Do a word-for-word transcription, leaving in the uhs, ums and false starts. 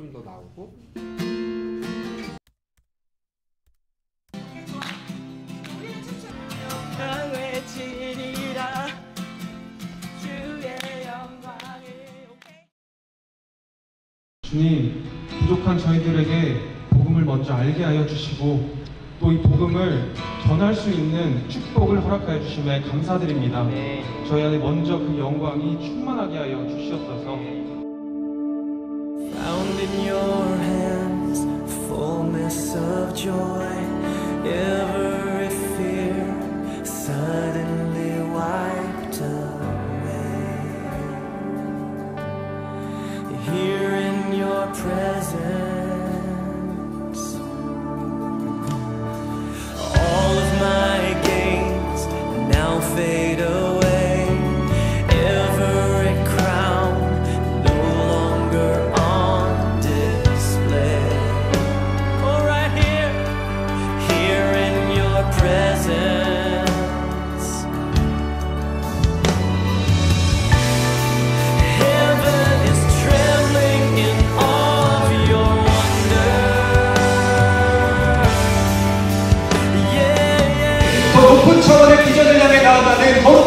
좀 더 나오고. 주님, 부족한 저희들에게 복음을 먼저 알게 하여 주시고 또 이 복음을 전할 수 있는 축복을 허락하여 주심에 감사드립니다. 네. 저희 안에 먼저 그 영광이 충만하게 하여 주시옵소서. Found in your hands, fullness of joy, every fear suddenly wiped away. Here in your presence, all of my gains now fade away. Every crown no longer on display. Oh, right here, here in your presence, heaven is trembling in awe of your wonder. Yeah, yeah. 더 높은 차원의 비전을 향해 나아가는